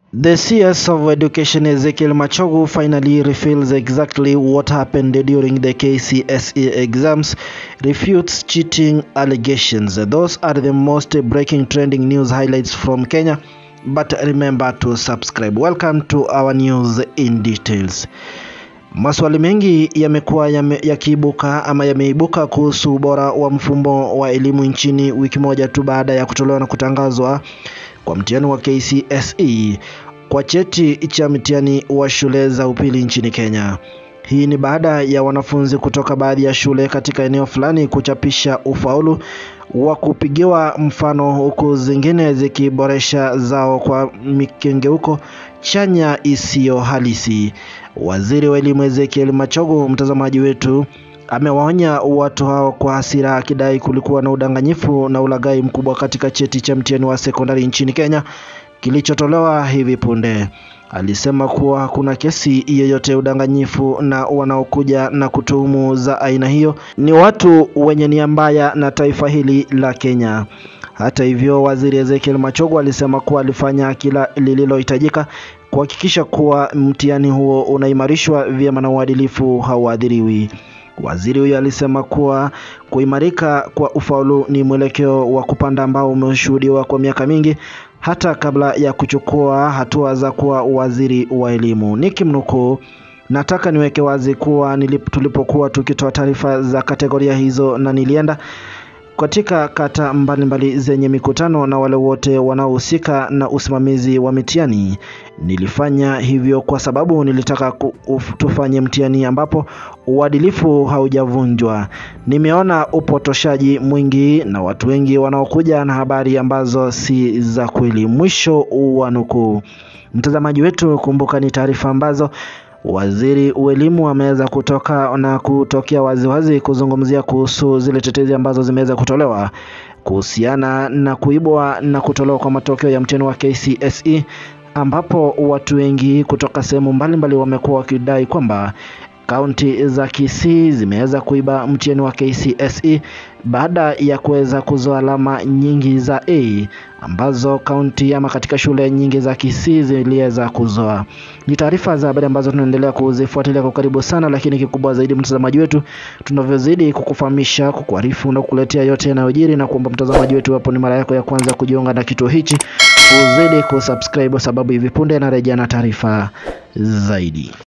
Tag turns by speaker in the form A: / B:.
A: The CS of Education Ezekiel MACHOGU finally reveals exactly what happened during the KCSE exams, refutes cheating allegations. Those are the most breaking trending news highlights from Kenya, but remember to subscribe. Welcome to our news in details. Maswali mengi yamekuwa yameibuka kuhusu ubora wa mfumo wa elimu nchini wiki moja tu baada ya kutolewa na kutangazwa kwa mtihani wa KCSE kwa cheti cha mtihani wa shule za upili nchini Kenya. Hii ni baada ya wanafunzi kutoka baadhi ya shule katika eneo fulani kuchapisha ufaulu wa kupigiwa mfano, huku zingine zikiboresha zao kwa mikengeuko chanya isiyo halisi. Waziri wa elimu Ezekiel MACHOGU, mtazamaji wetu, amewaonya watu hao kwa hasira, akidai kulikuwa na udanganyifu na ulaghai mkubwa katika cheti cha mtihani wa sekondari nchini Kenya kilichotolewa hivi punde. Alisema kuwa hakuna kesi yoyote ya udanganyifu, na wanaokuja na kutuhumu za aina hiyo ni watu wenye nia mbaya na taifa hili la Kenya. Hata hivyo, waziri Ezekiel MACHOGU alisema kuwa alifanya kila lililohitajika kuhakikisha kuwa mtihani huo unaimarishwa vyema na uadilifu hauadhiriwi. Waziri huyo alisema kuwa kuimarika kwa ufaulu ni mwelekeo wa kupanda ambao umeshuhudiwa kwa miaka mingi hata kabla ya kuchukua hatua za kuwa waziri wa elimu. Nikimnukuu, nataka niweke wazi kuwa tulipokuwa tukitoa taarifa za kategoria hizo na nilienda katika kata mbalimbali zenye mikutano na wale wote wanaohusika na usimamizi wa mitihani, nilifanya hivyo kwa sababu nilitaka tufanye mtihani ambapo uadilifu haujavunjwa. Nimeona upotoshaji mwingi na watu wengi wanaokuja na habari ambazo si za kweli. Mwisho wa nukuu. Mtazamaji wetu, kumbuka ni taarifa ambazo waziri wa elimu ameweza kutokea waziwazi kuzungumzia kuhusu zile tetezi ambazo zimeweza kutolewa kuhusiana na kuibwa na kutolewa kwa matokeo ya mtihani wa KCSE, ambapo watu wengi kutoka sehemu mbalimbali wamekuwa wakidai kwamba kaunti za Kisii zimeweza kuiba mtihani wa KCSE baada ya kuweza kuzoa alama nyingi za A ambazo kaunti ama katika shule nyingi za Kisii ziliweza kuzoa. Ni taarifa za habari ambazo tunaendelea kuzifuatilia kwa karibu sana, lakini kikubwa zaidi, mtazamaji wetu, tunavyozidi kukufahamisha, kukuarifu na kukuletea yote yanayojiri, na kuomba mtazamaji wetu, hapo ni mara yako ya kwanza kujiunga na kituo hichi, uzidi kusubscribe sababu hivi punde narejea na taarifa zaidi.